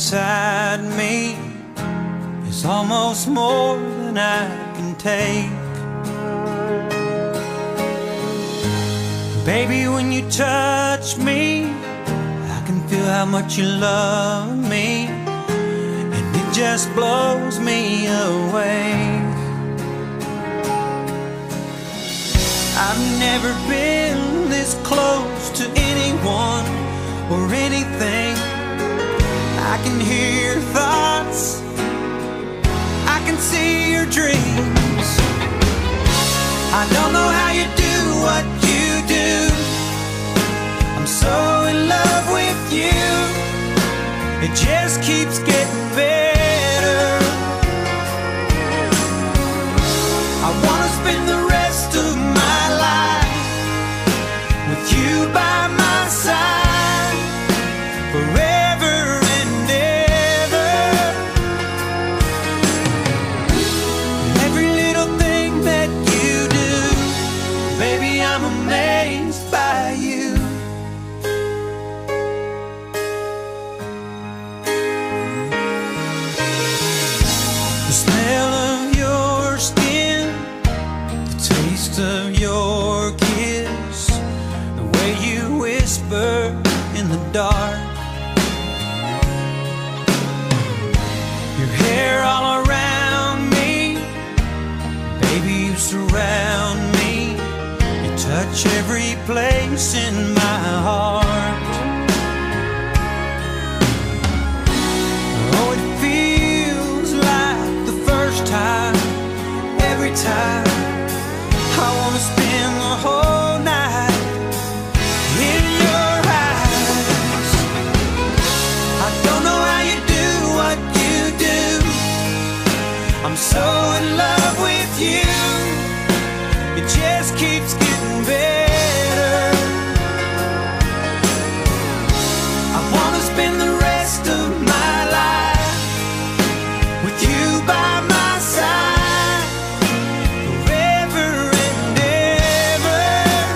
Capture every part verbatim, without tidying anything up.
inside me is almost more than I can take. Baby, when you touch me, I can feel how much you love me, and it just blows me away. I've never been this close to anyone or anything. I can hear your thoughts, I can see your dreams. I don't know how you do what you do. I'm so in love with you. It just keeps getting better. I wanna spend the rest of my life with you by my side forever and ever. Every little thing that you do, baby, I'm amazed by you. The smell of your skin, the taste of your kiss, the way you whisper in the dark, your hair all around me, baby, you surround me, you touch every place in my heart. Oh, it feels like the first time, every time. I wanna spend the whole night in your eyes. I don't know how you do what you do. I'm so in love with you. It just keeps getting better. I wanna spend the rest of my life with you by my side forever and ever.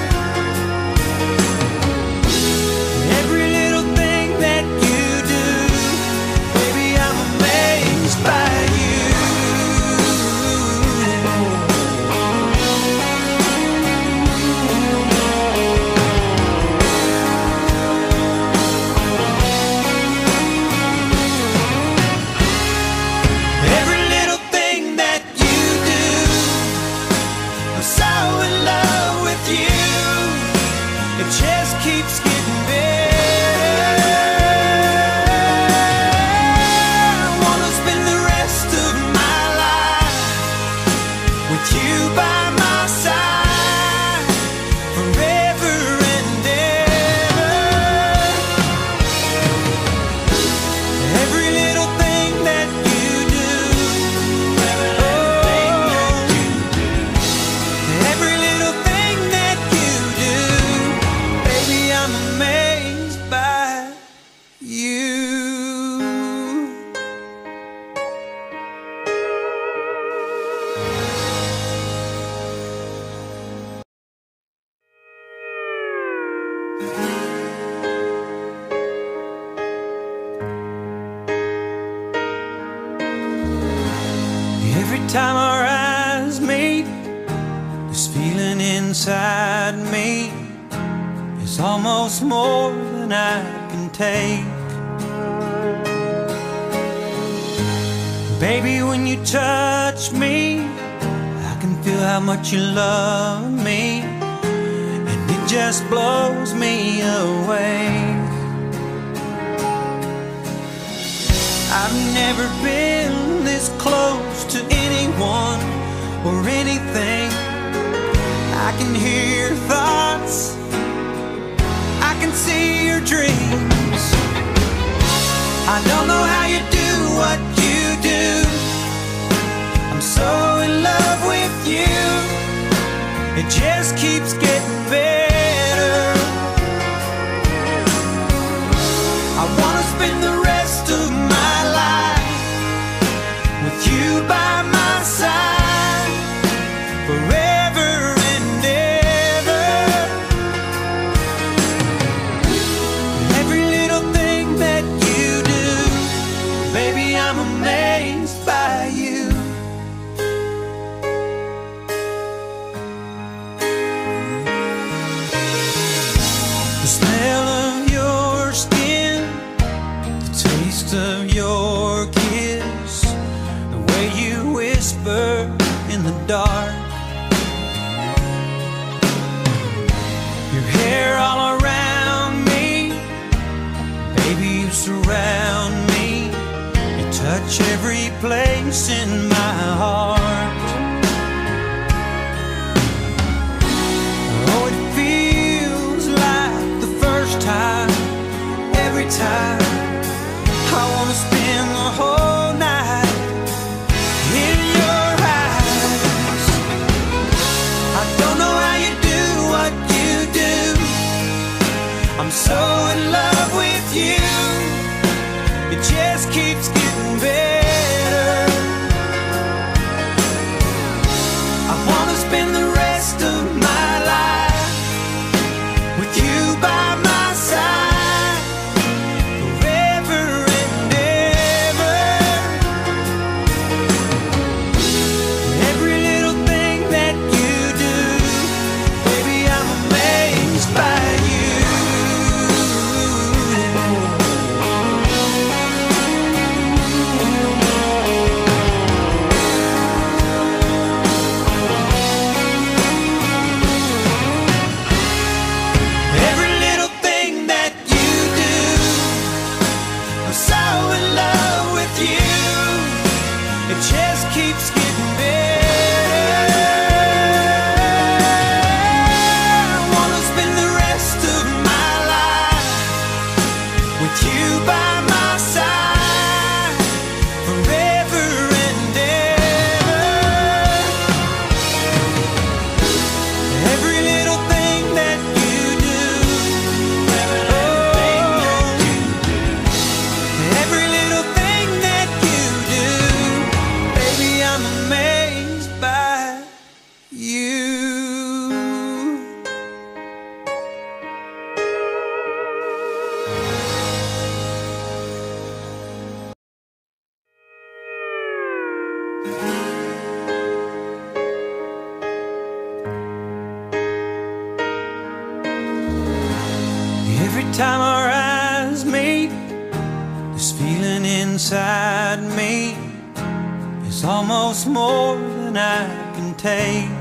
Every little thing that you do, baby, I'm amazed by you. Every little thing that you do, I'm so in love with you. It just keeps getting better. I wanna spend the rest of my life with you by my side forever and ever. Every little thing that you do, oh, every little thing that you do, baby, I'm amazed by you. Every time our eyes meet, this feeling inside me is almost more than I can take. Baby, when you touch me, I can feel how much you love me, and it just blows me away. I've never been this close to anyone or anything. I can hear your thoughts, I can see your dreams. I don't know how you do what you do. I'm so in love with you. It just keeps getting better. I wanna spend the rest of my life with you by my side forever and ever. Every little thing that you do, amazed by you. The smell of your skin, the taste of your kiss, the way you whisper in the dark, your hair all around me, baby, you surround me, you touch every place in my heart. Oh, it feels like the first time, every time. I wanna spend the whole night in your eyes. I don't know how you do what you do, I'm so in love with you. It just keeps getting better. I wanna spend the rest of my life with you by my side, forever and ever. Every little thing that you do, baby, I'm amazed by you. Every little thing that you do, I'm so in love with you. It just keeps getting better. I wanna spend the rest of my life with you by my side, forever and ever. Every little thing that you do, oh, every little thing that you do, baby, I'm amazed by you. Every time our eyes meet, this feeling inside me is almost more than I can take.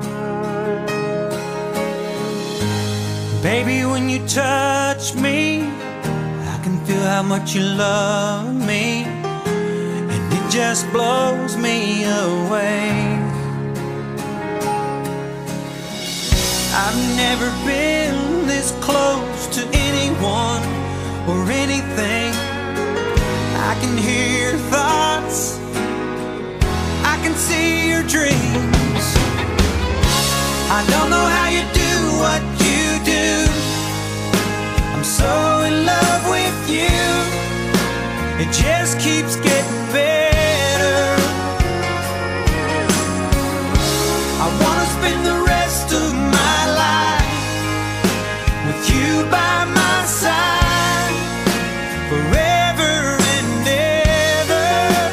Baby, when you touch me, I can feel how much you love me, and it just blows me away. I've never been this close to anyone or anything. I can hear your thoughts, I can see your dreams. I don't know how you do what you do, I'm so in love with you. It just keeps getting better. I wanna spend the rest of my life with you by my side, forever and ever.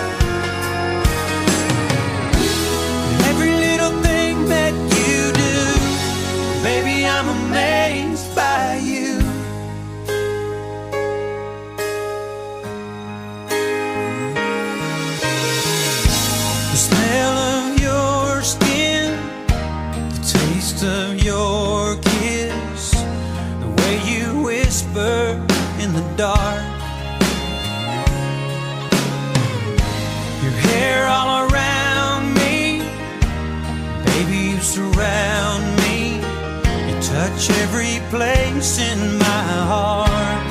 Every little thing that you do, baby, I'm amazed by you. The smell of your skin, the taste of your kiss, the way you whisper in the dark, your hair all around me, baby, you surround me, you touch every place in my heart.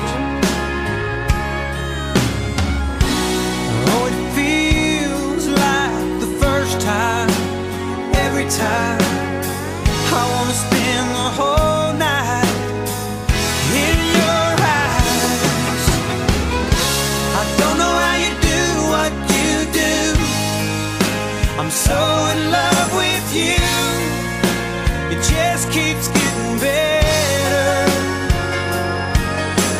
Oh, it feels like the first time, every time. I wanna spend the whole night in your eyes. I don't know how you do what you do, I'm so in love with you. It just keeps getting better.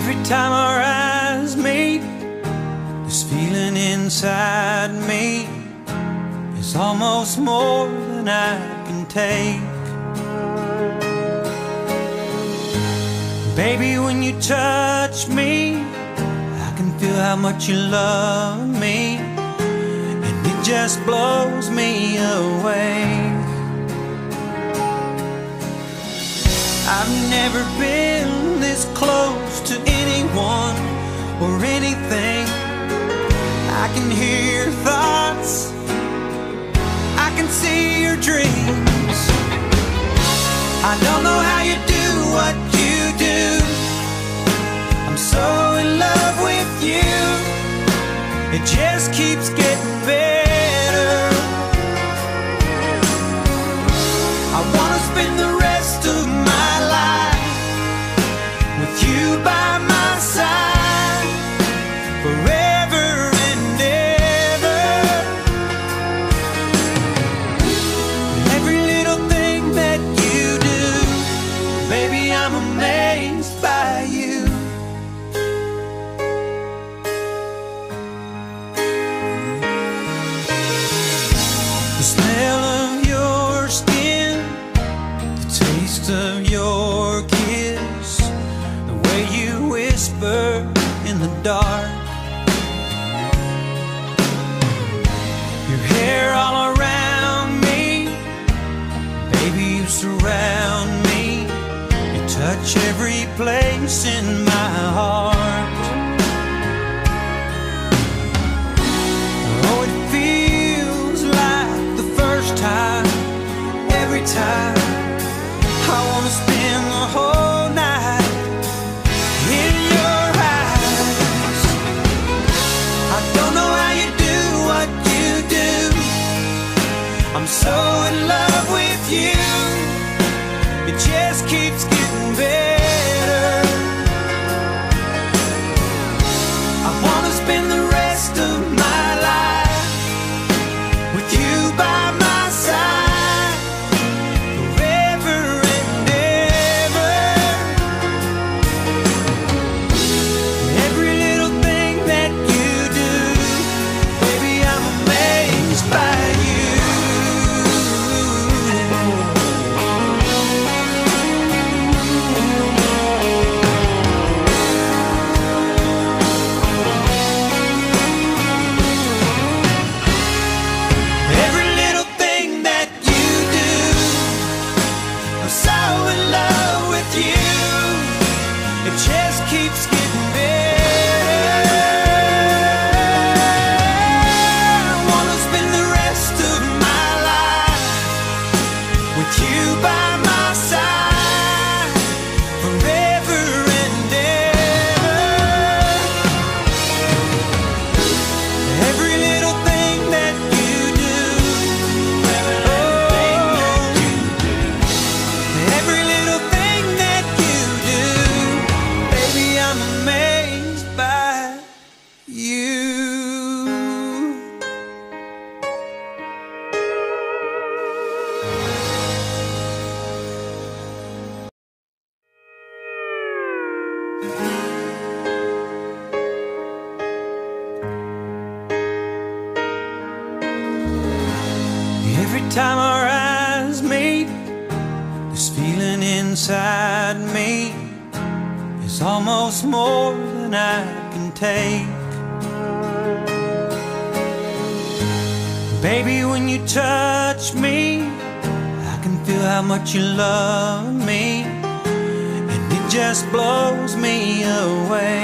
Every time our eyes meet, this feeling inside me is almost more than I can take. Baby, when you touch me, I can feel how much you love me, and it just blows me away. I've never been this close to anyone or anything. I can hear thoughts, I can see your dreams. I don't know how you do what you do. I'm so in love with you. It just keeps getting better. I wanna spend the rest of my life with you by my side forever and ever. Every little thing that you do, baby, I'm amazed by you. The smell of your skin, the taste of your kiss, the way you whisper in the dark, your hair all around me, baby, you surround me. You touch every place in my heart. Oh, it feels like the first time, every time. I wanna spend the whole night in your eyes. I don't know how you do what you do. I'm so in love with you. It just keeps getting better. I wanna spend the rest of my life with you by my side forever and ever. Every little thing that you do, baby, I'm amazed by you. Every little thing that you do, I'm so in love with you. It just keeps getting better. I wanna spend the rest of my life with you by my side forever and ever. Every little thing that you do, every little thing that you do, baby, I'm amazed by you. Every time our eyes meet, this feeling inside me is almost more than I can take. Baby, when you touch me, I can feel how much you love me, and it just blows me away.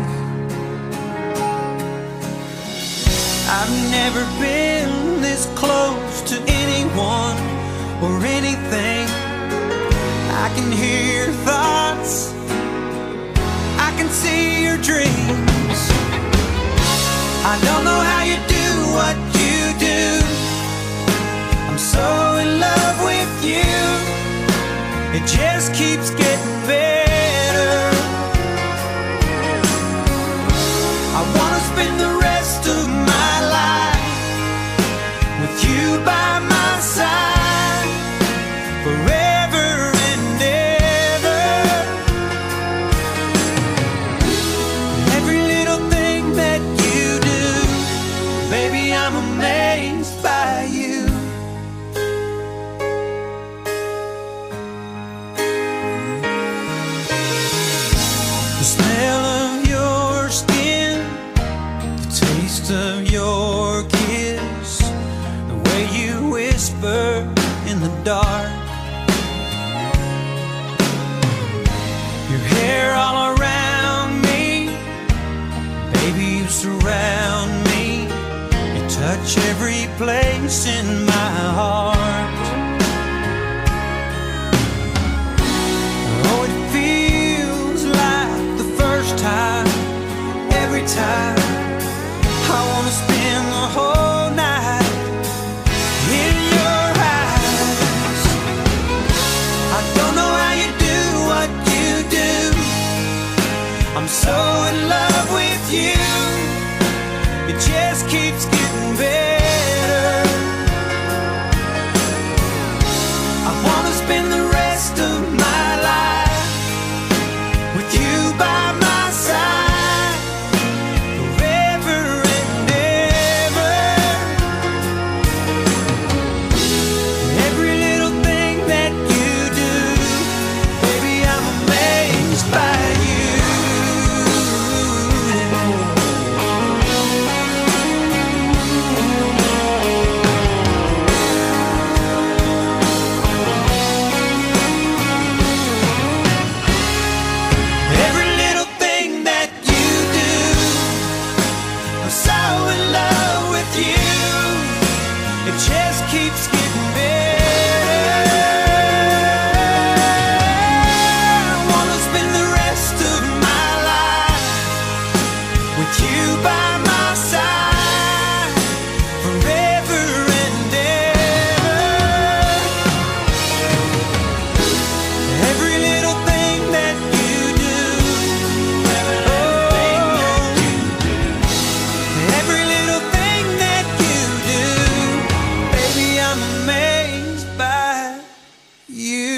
I've never been this close to anyone or anything. I can hear thoughts, I can see your dreams. I don't know how you do what you do. I'm so in love with you. It just keeps getting better. I wanna spend the rest of my life with you by my side forever and ever. smell of your skin, the taste of your kiss, the way you whisper in the dark, your hair all around me, baby, you surround me, you touch every place in my heart. Oh, it feels like the first time, every time. I wanna spend the whole night in your eyes. I don't know how you do what you do, I'm so in love with you. It just keeps getting better. I wanna spend the rest of my life with you by my side, forever and ever. Every little thing that you do, baby, I'm amazed by you. Every little thing that you do, I'm so in love with you. It just keeps getting better. I wanna spend the rest of my life with you by my side, forever and ever. Every little thing that you do, oh, every little thing that you do, baby, I'm amazed by you.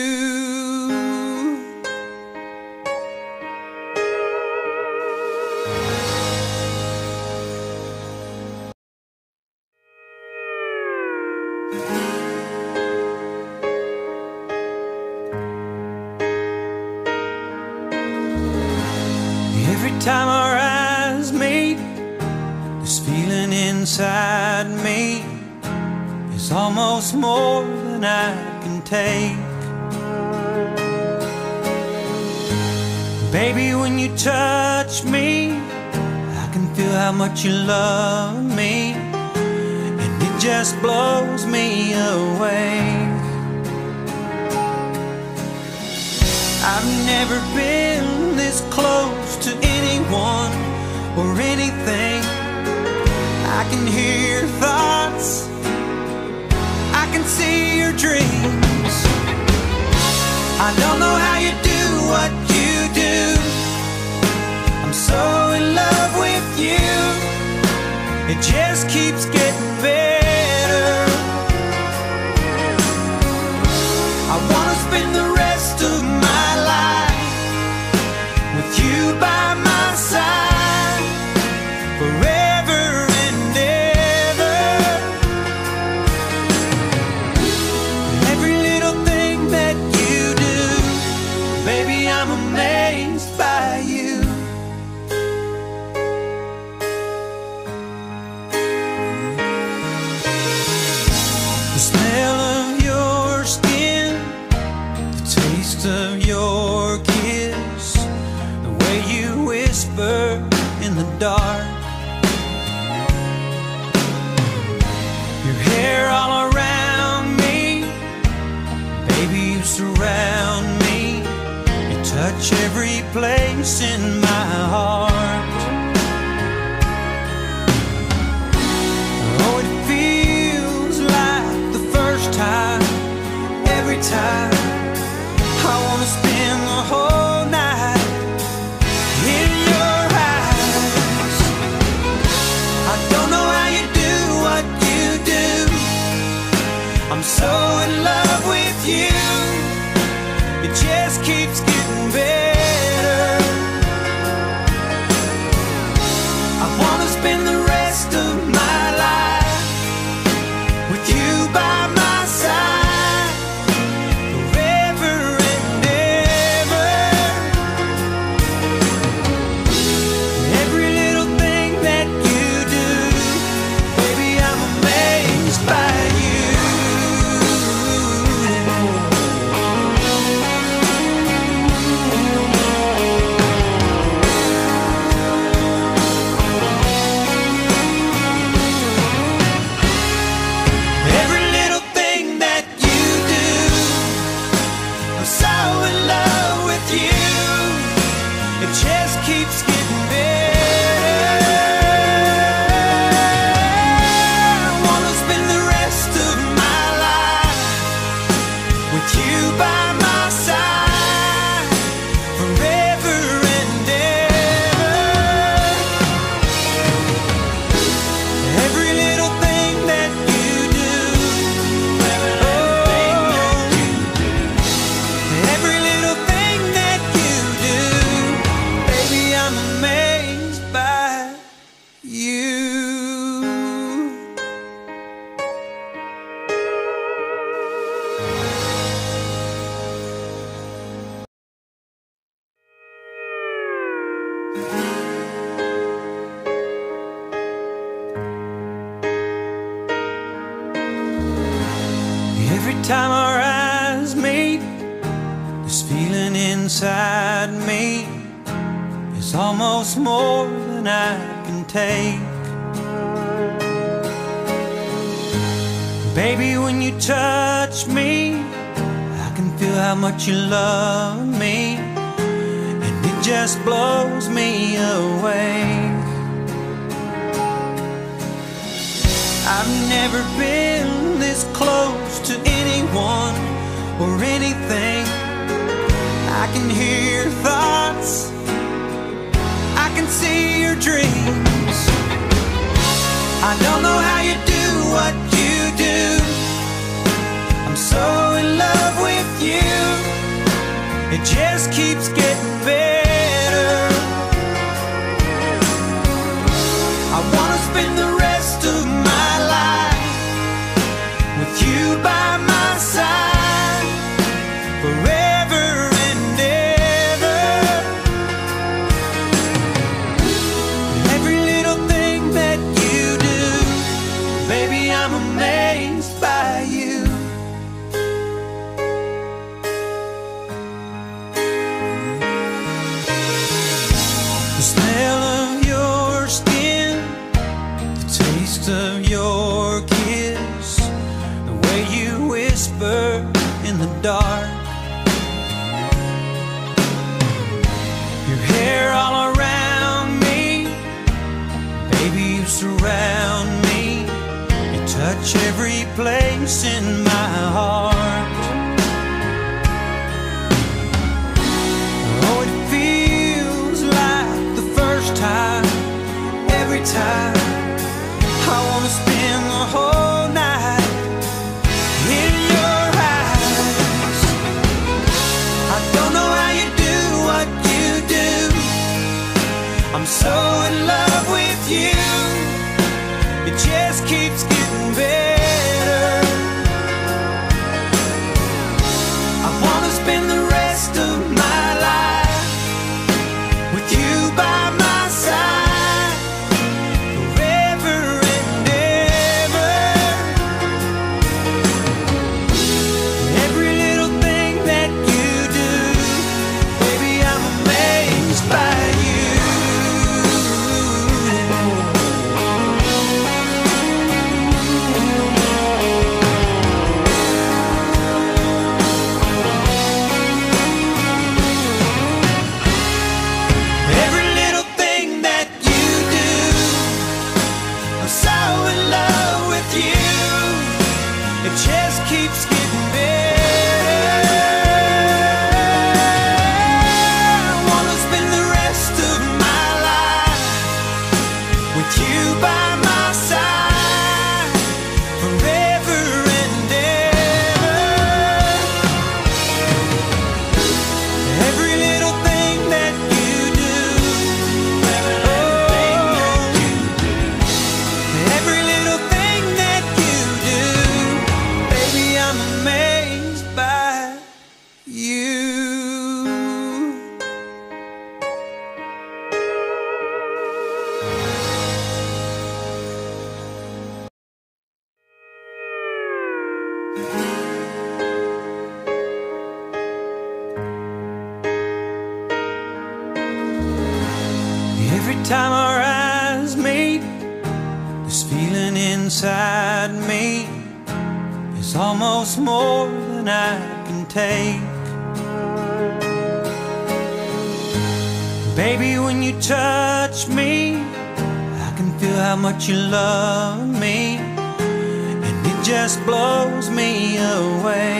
Every time our eyes meet, this feeling inside me is almost more than I can take. Baby, when you touch me, I can feel how much you love me, and it just blows me away. I've never been this close to anyone or anything. I can hear your thoughts, I can see your dreams. I don't know how you do what you do, I'm so in love with you. It just keeps getting better. I wanna spend the rest of my life with you by my side, forever and ever. Every little thing that you do, baby, I'm amazed by you. The smell of your skin, the taste of your kiss, the way you whisper in the dark, your hair all around me, baby, you surround me, you touch every place in my heart. Oh, it feels like the first time, every time. I wanna spend the whole night in your eyes. I don't know how you do what you do, I'm so in love with you. It just keeps getting better. I wanna spend the rest of my life with you by my side, forever and ever. you. It just keeps getting better. I wanna spend the rest of my life with you by my side, forever and ever. Every little thing that you do, oh, every little thing that you do, baby, I'm amazed by you. Every time our eyes meet, this feeling inside me is almost more than I can take. Baby, when you touch me, I can feel how much you love me, and it just blows me away. I've never been this close to anyone or anything. I can hear your thoughts, I can see your dreams. I don't know how you do what you do. I'm so in love with you. It just keeps getting better. I wanna spend the rest of my life with you by my side, forever and ever. Every little thing that you do, baby, I'm amazed by you. The smell of your skin, the taste of your kiss, the way you whisper in the dark, your hair all around me, baby, you surround me, you touch every place in my heart. Oh, it feels like the first time, every time. I wanna spend the whole night in your eyes. I don't know how you do what you do. I'm so in love with you. It just keeps getting better. I wanna spend the rest of my life with you by my side, forever and ever. Every little thing that you do, baby, I'm amazed by you. Every little thing that you do, I'm so in love with you. It just keeps getting better. I wanna spend the rest of my life with you by my side, forever and ever. Every little thing that you do, oh, every little thing that you do, baby, I'm amazed by you. Every time our eyes meet, this feeling inside me is almost more than I can take. Baby, when you touch me, I can feel how much you love me, and it just blows me away.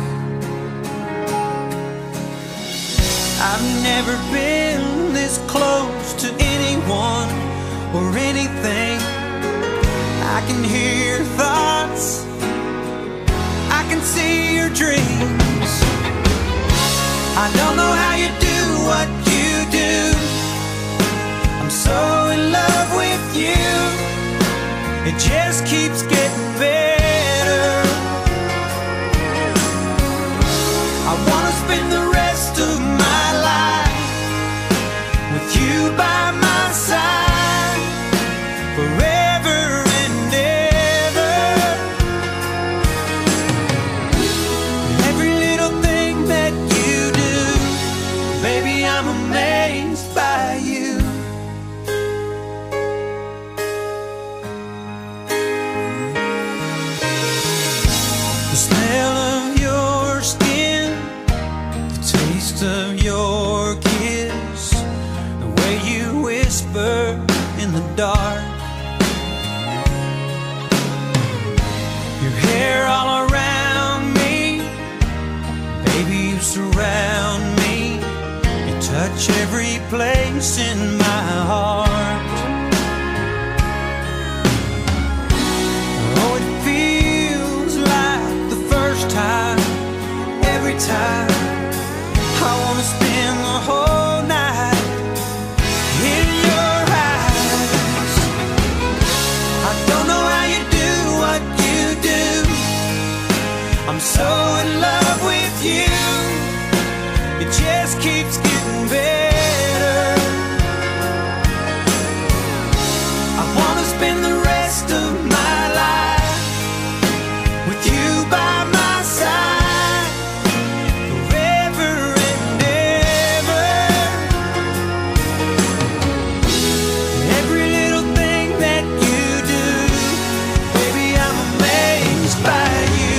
I've never been this close to anyone or anything. I can hear your thoughts, I can see your dreams. I don't know how you do what you do. I'm so in love with you. It just keeps getting better. I wanna spend the rest of my life with you by my side, forever and ever. Every little thing that you do, baby, I'm amazed by you. The smell of your skin, the taste of your kiss, the way you whisper in the dark, your hair all around me, baby, you surround me. You touch every place in my heart. Oh, it feels like the first time, every time. I wanna spend the whole night in your eyes. I don't know how you do what you do. I'm so in love with you. It just keeps getting better. I wanna spend the rest of my life with you by my side, forever and ever. Every little thing that you do, baby, I'm amazed by you.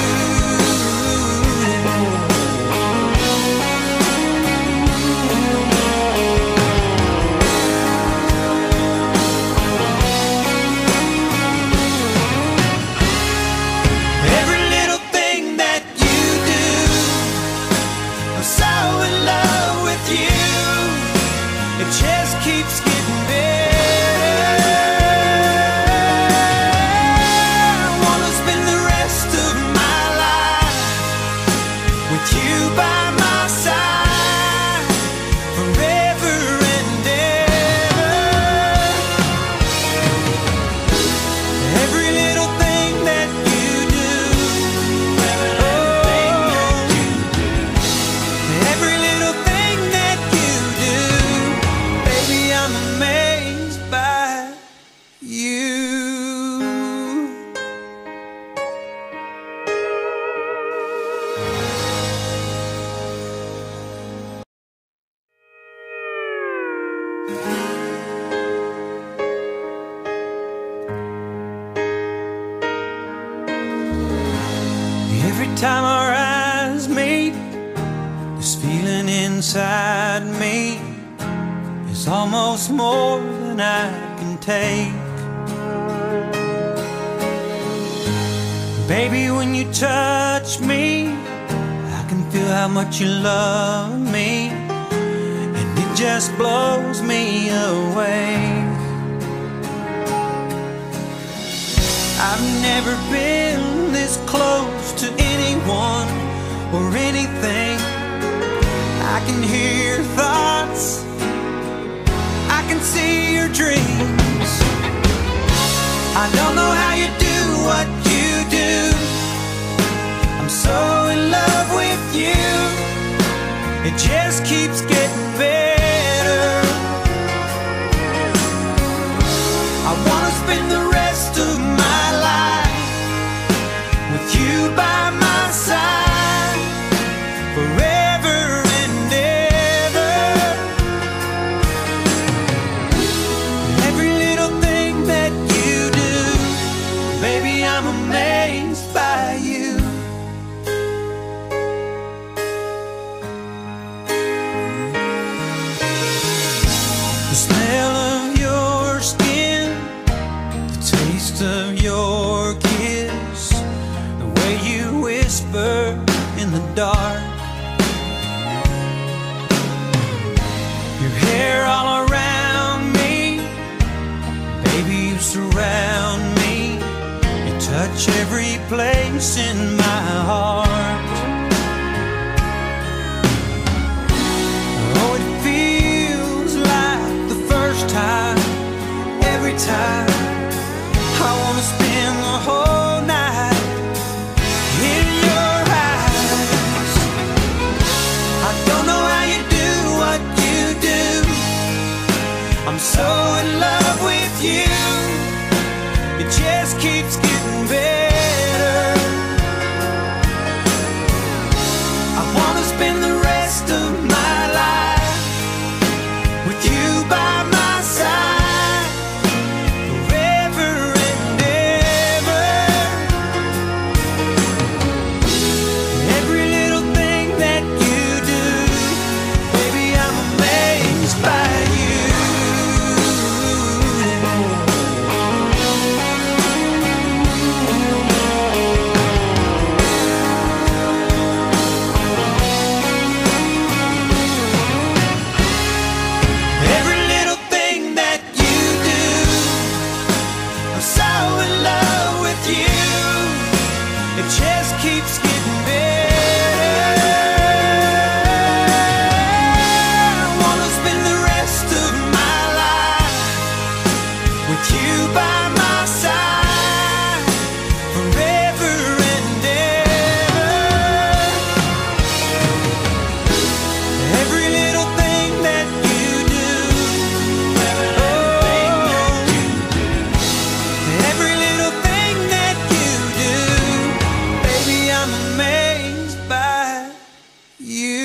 Every little thing that you do, I'm so in love with you. It just keeps getting better. I wanna spend the rest of my life with you by my side, forever and ever. Every little thing that you do, oh, every little thing that you do, baby, I'm amazed by you. Every time our eyes meet, this feeling inside me is almost more than I can take. Baby, when you touch me, I can feel how much you love me, and it just blows me away. I've never been this close to anyone or anything. I can hear your thoughts, I can see your dreams. I don't know how you do what you do. I'm so in love with you. It just keeps getting better. I wanna spend the rest of my life with you by my side, forever and ever. Every little thing that you do, baby, I'm amazed by you. The smell of your skin, the taste of your kiss, the way you whisper in the dark, your hair all around me, baby, you surround me, you touch every place in my heart. Oh, it feels like the first time, every time. I wanna spend the whole night in your eyes. I don't know how you do what you do, I'm so in love with you. It just keeps getting better. I wanna spend the rest of my life with you by my side, forever and ever. Every little thing that you do, baby, I'm amazed by you. Every little thing that you do, I'm so in love with you. It just keeps getting better. I wanna spend the rest of my life with you by my side, forever and ever. Every little thing that you do, oh, every little thing that you do, baby, I'm amazed by you.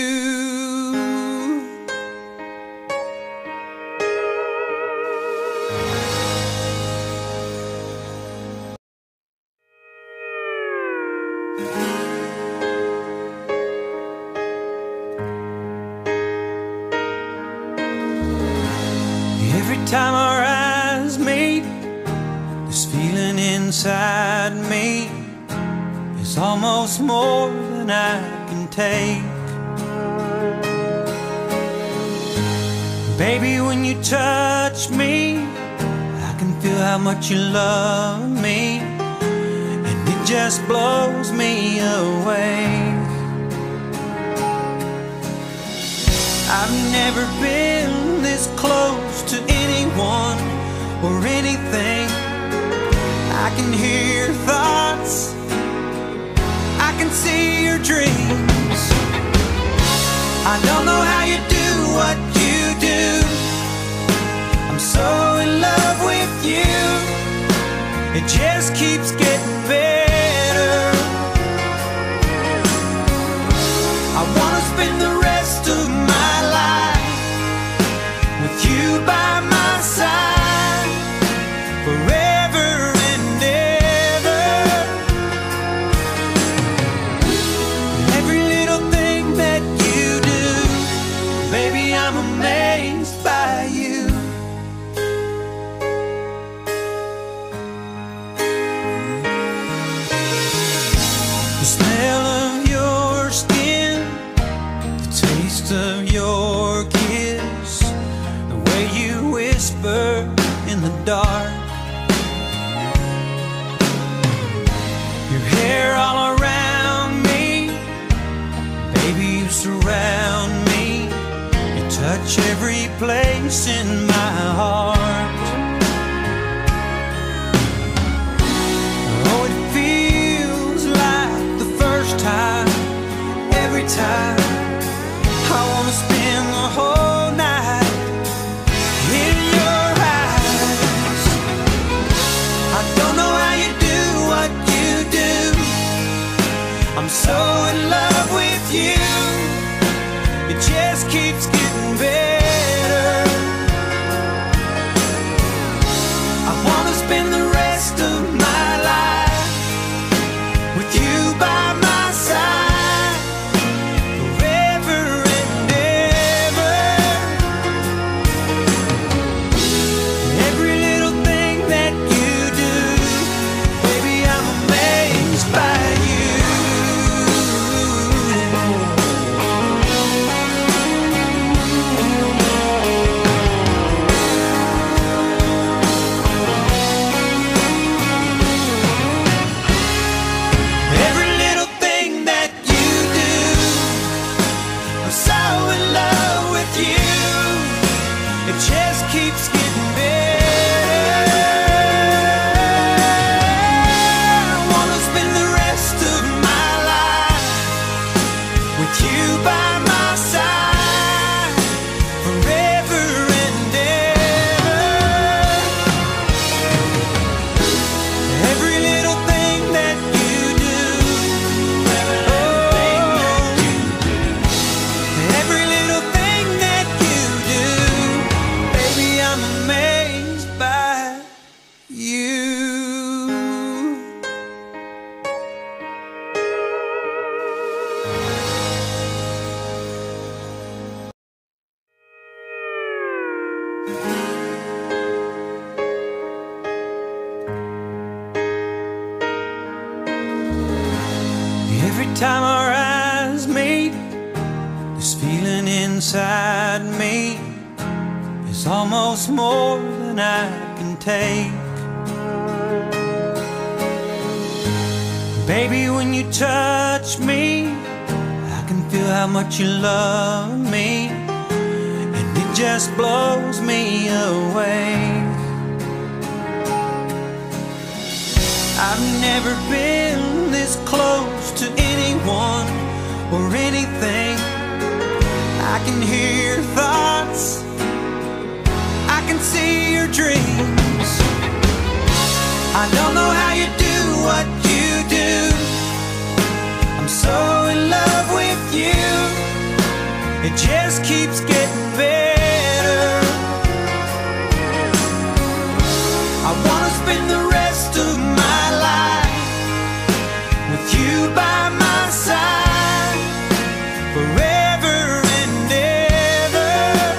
Every time our eyes meet, this feeling inside me is almost more than I can take. Baby, when you touch me, I can feel how much you love me, and it just blows me away. I've never been this close to anyone or anything. I can hear thoughts, I can see your dreams. I don't know how you do what you do, I'm so in love with you. It just keeps getting better. I wanna spend the rest of my life with you by my side, forever and ever. Every little thing that you do, baby, I'm amazed by you. The smell of your skin, the taste of your kiss, the way you whisper in the dark, your hair all around me, baby, you surround me, you touch every place in my heart. Oh, it feels like the first time, every time. I wanna spend the whole night in your eyes. I don't know how you do what you do, I'm so in love with you. It just keeps getting better. I wanna spend the rest of my life with you by my side, forever and ever. inside me is almost more than I can take. Baby, when you touch me, I can feel how much you love me, and it just blows me away. I've never been this close to anyone or anything. I can hear thoughts, I can see your dreams. I don't know how you do what you do. I'm so in love with you. It just keeps getting better. I wanna spend the rest of my life with you by my side, forever and ever.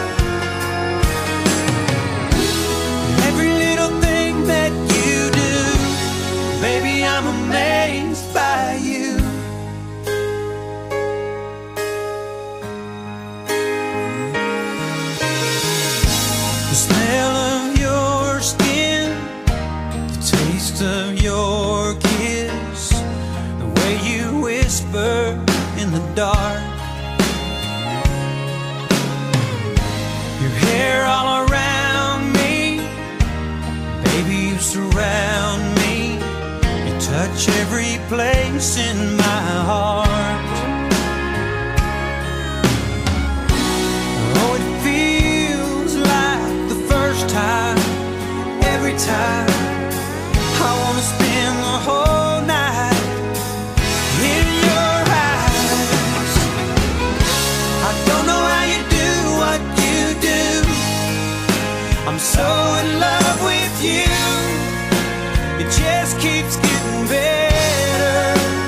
Every little thing that you do, baby, I'm amazed by you. The smell of your skin, the taste of your kiss, the way you whisper in the dark, your hair all around me, baby, you surround me, you touch every place in my heart. Oh, it feels like the first time, every time. I wanna spend the whole night in your eyes. I don't know how you do what you do. I'm so in love with you. It just keeps getting better.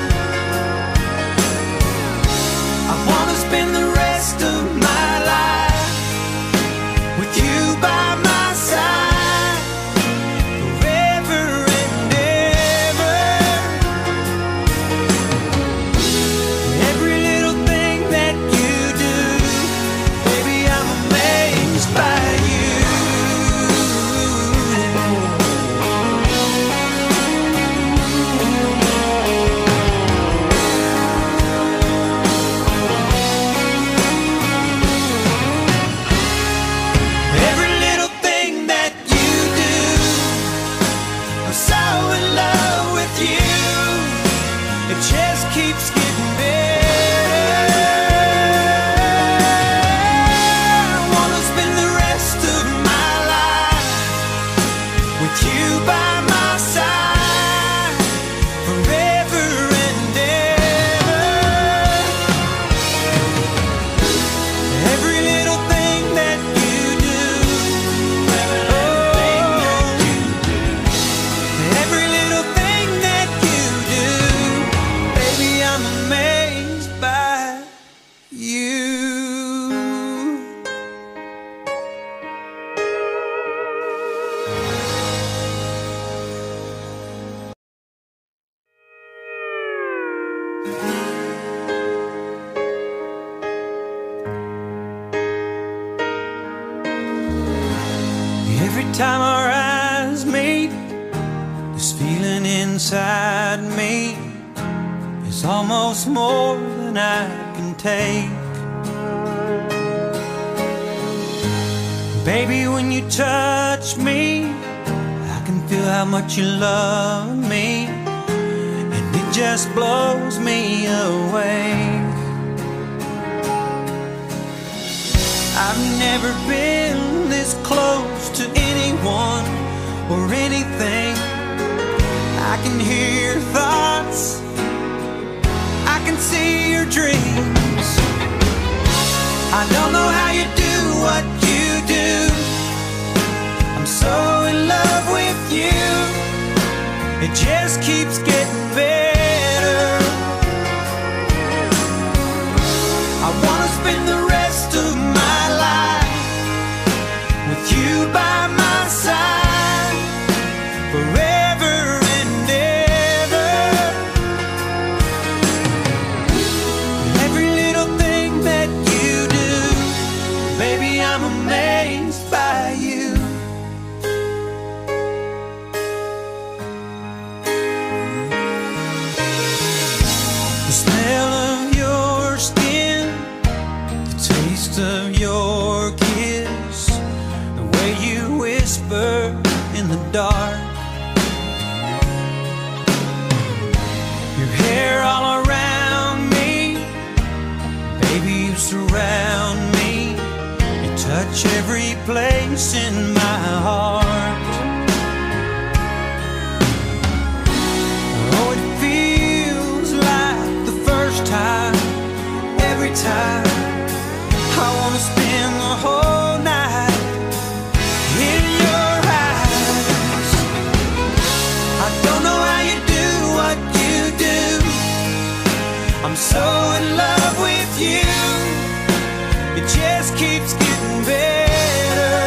I wanna spend the rest of my life with you by my side, forever and ever. Every little thing that you do, baby, I'm amazed by you. Every little thing that you do, I'm so in love with you. It just keeps getting better. I wanna spend the rest of my life with you by my side, forever and ever. Every little thing that you do, oh, every little thing that you do, baby, I'm amazed by you. Every time our eyes meet, this feeling inside me is almost more than I can take. Baby, when you touch me, I can feel how much you love me, and it just blows me away. I've never been this close to anyone or anything. I can hear thoughts, I can see your dreams. I don't know how you do what you do. I'm so in love with you. It just keeps getting better. I wanna spend the rest of my life with you by my side, forever and ever. Every little thing that you do, Baby, I'm amazed by you. The smell of your skin, the taste of your kiss, the way you whisper in the dark, your hair all around me, baby, you surround me, you touch every place in my heart. Oh, it feels like the first time, every time. I wanna spend the whole night in your eyes. I don't know how you do what you do, I'm so in love with you. It just keeps getting better.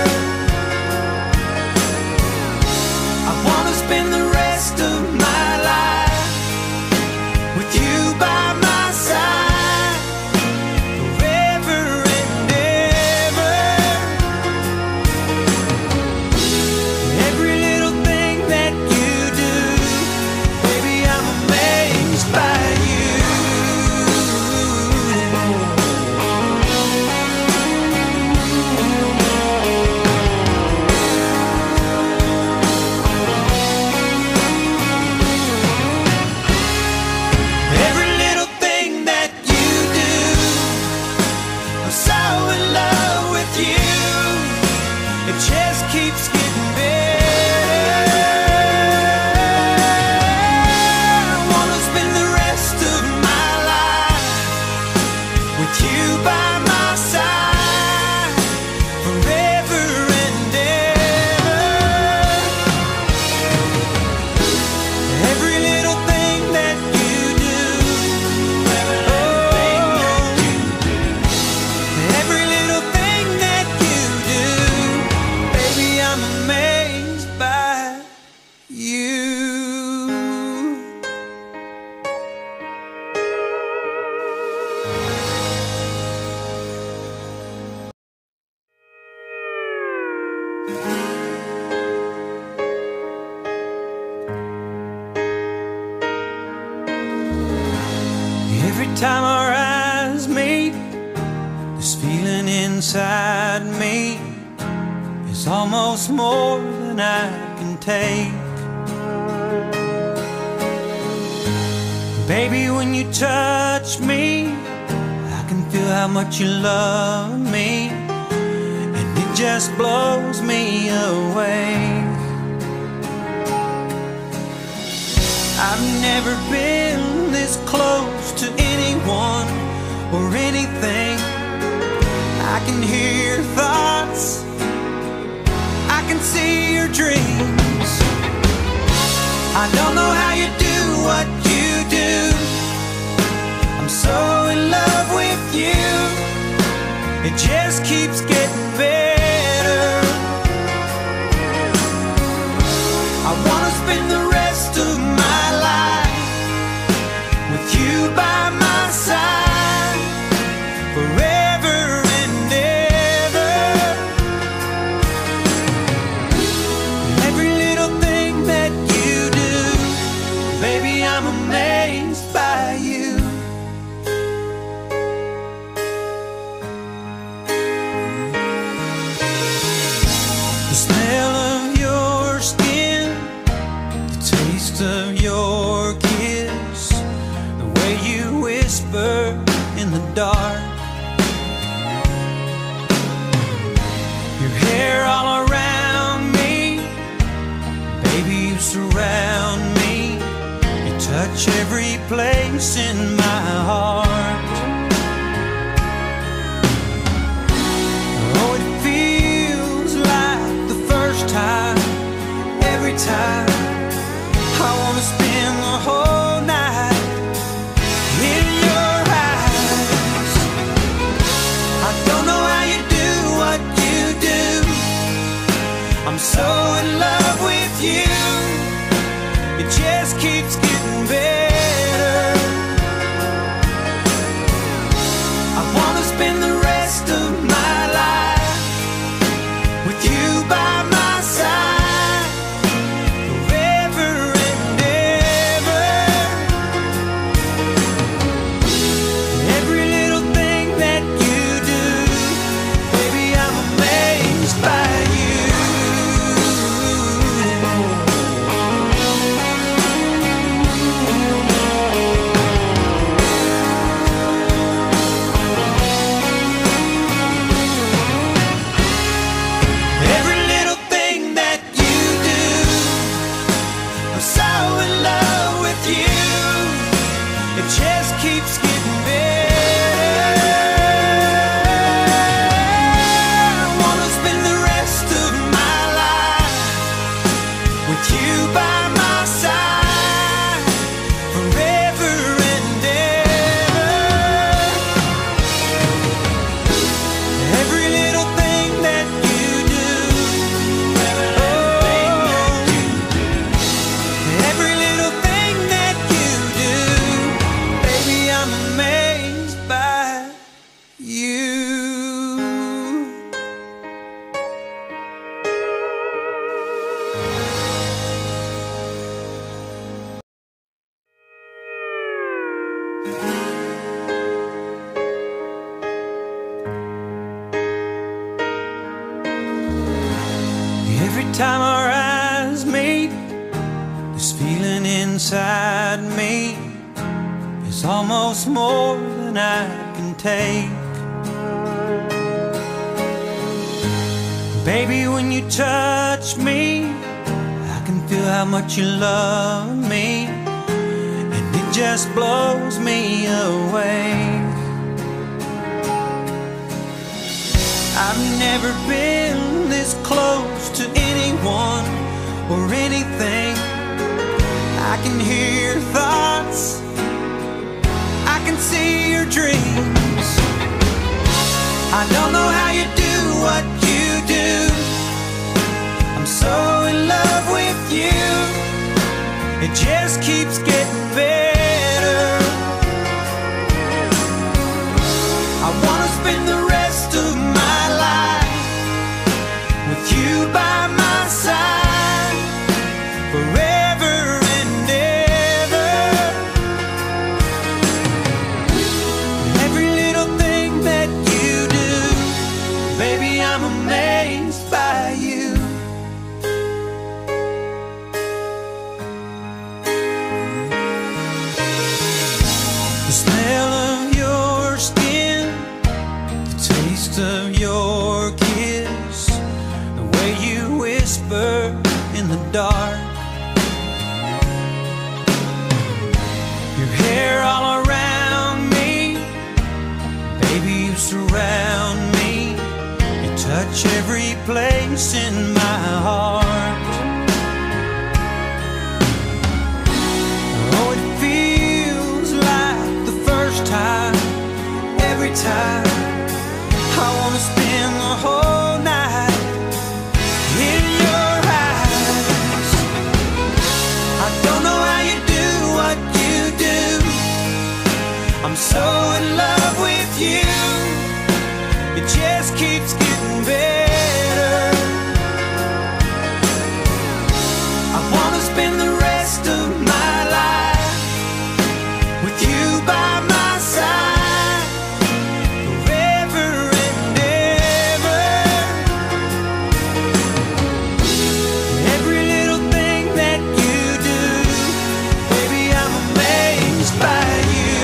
I wanna spend the rest of my life with you by my side, forever and ever. Every little thing that you do, baby, I'm amazed by you. Every little thing that you do, I'm so in love with you. It just keeps getting better. I wanna spend the rest of my life with you by my side, forever and ever. Every little thing that you do, every little thing that you do, baby, I'm amazed by you. Every time our eyes meet, this feeling inside me is almost more than I can take. Baby, when you touch me, I can feel how much you love me, and it just blows me away. I've never been this close to anyone or anything. I can hear your thoughts, I can see your dreams. I don't know how you do what you do, I'm so in love with you. It just keeps getting better. I wanna spend the rest of my life with you by my side, forever and ever. Every little thing that you do, baby, I'm amazed by you. The smell of your skin, the taste of your kiss, the way you whisper in the dark, your hair all around me, baby, you surround me, you touch every place in my heart. Oh, it feels like the first time, every time. I wanna spend the whole night in your eyes. I don't know how you do what you do, I'm so in love with you. It just keeps getting better. time our eyes meet, this feeling inside me is almost more than I can take. Baby, when you touch me, I can feel how much you love me, and it just blows me away. I've never been this close to anyone or anything. I can hear thoughts, I can see your dreams. I don't know how you do what you do. I'm so in love with you. It just keeps getting better. I wanna spend the rest of my life with you by my side, forever and ever. Every little thing that you do, baby, I'm amazed by you. The smell of your skin, the taste of your kiss, the way you whisper in the dark, your hair all around me, baby, you surround me, you touch every place in my heart. Oh, it feels like the first time, every time. I wanna spend the whole night in your eyes. I don't know how you do what you do. I'm so in love with you. It just keeps getting better. I wanna spend the rest of my life with you by my side, forever and ever. Every little thing that you do, baby, I'm amazed by you.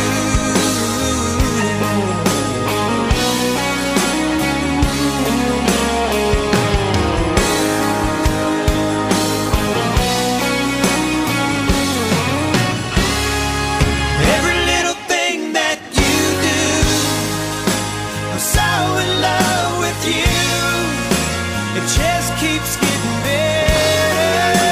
Every little thing that you do, I'm so in love with you. It just keeps getting better.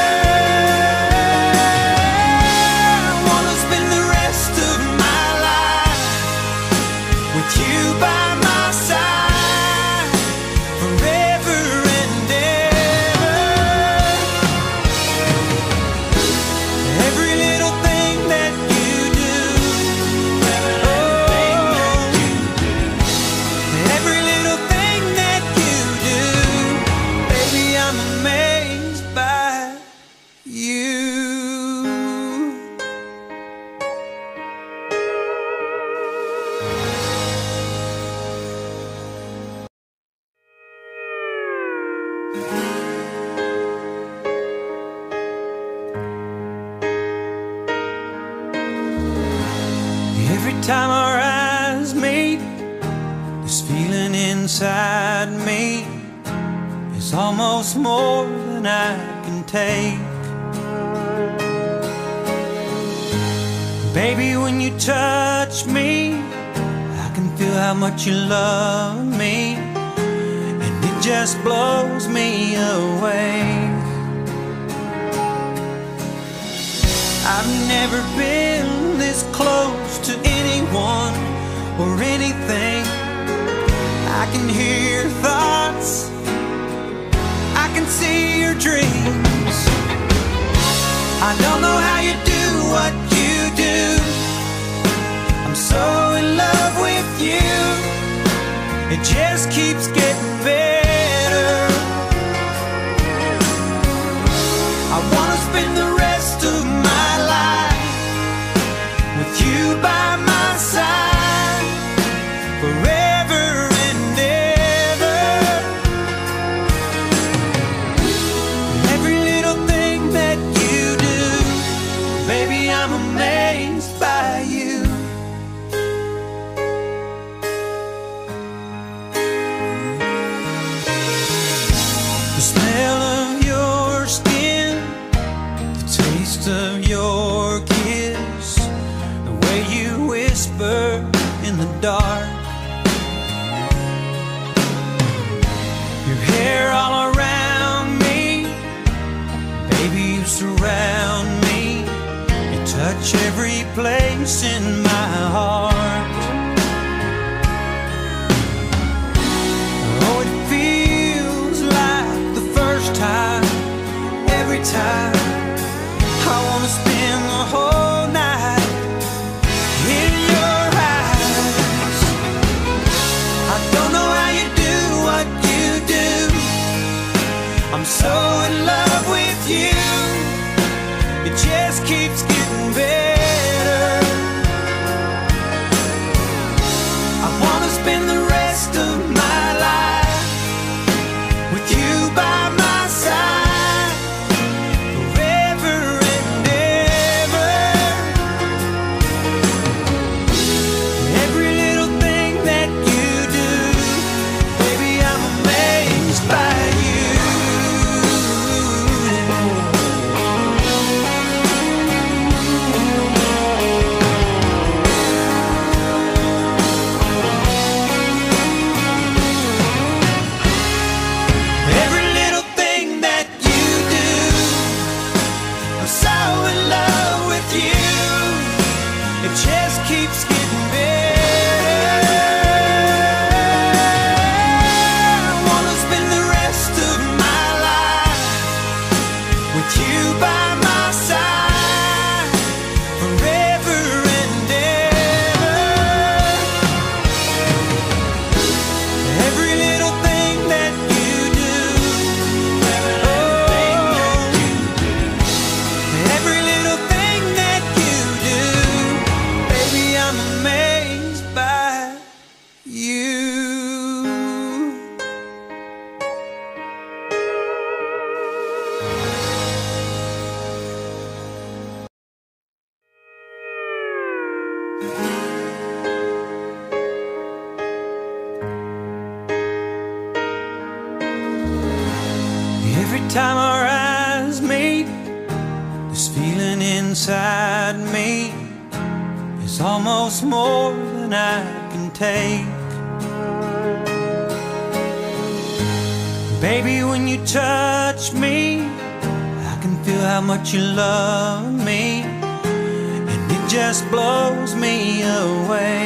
I wanna spend the rest of my life with you by my side, forever and ever. Every little thing that you do, oh, every little thing that you do, baby, I'm amazed by you. Every time our eyes meet, this feeling inside me is almost more than I can take. Baby, when you touch me, I can feel how much you love me, and it just blows me away. I've never been this close to anyone or anything. I can hear thoughts, I can see your dreams. I don't know how you do what you do. I'm so in love with you. It just keeps getting better. I wanna spend the rest of my life with you by my side, forever and ever. The smell of your skin, the taste of your kiss, the way you whisper in the dark, your hair all around me, baby, you surround me, you touch every place in my heart. Oh, it feels like the first time, every time. I wanna spend the whole night in your eyes. I don't know how you do what you do, I'm so in love with you. It just keeps getting better. I wanna spend the rest of my life with you by my side, forever and ever. Every little thing that you do, baby, I'm amazed by you. Every little thing that you do, I'm so in love with you. It just keeps getting better. I wanna spend the rest of my life with you by my side, forever and ever. Every little thing that you do, oh, every little thing that you do, baby, I'm amazed by you. Every time our eyes meet, this feeling inside me is almost more than I can take. Baby, when you touch me, I can feel how much you love me, and it just blows me away.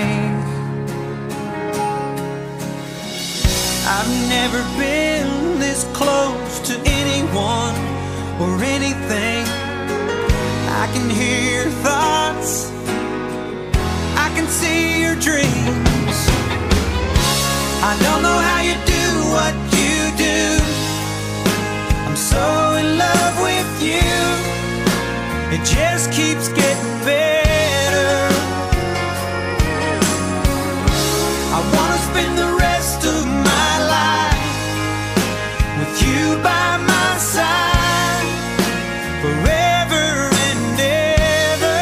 I've never been this close to anyone or anything. I can hear your thoughts, I can see your dreams. I don't know how you do what you do, I'm so in love with you. It just keeps getting better. I wanna spend the rest of my life with you by my side, forever and ever.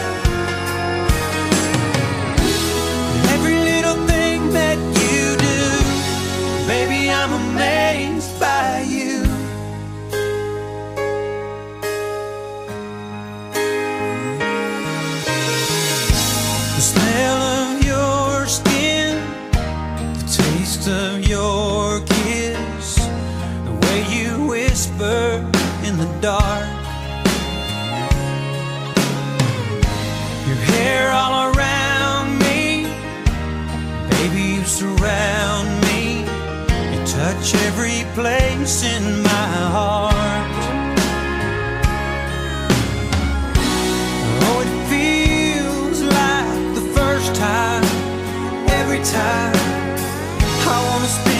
Every little thing that you do, baby, I'm amazed by you. The smell of your skin, the taste of your kiss, the way you whisper in the dark, your hair all around me, baby, you surround me, you touch every place in my heart. Oh, it feels like the first time, every time. I wanna spend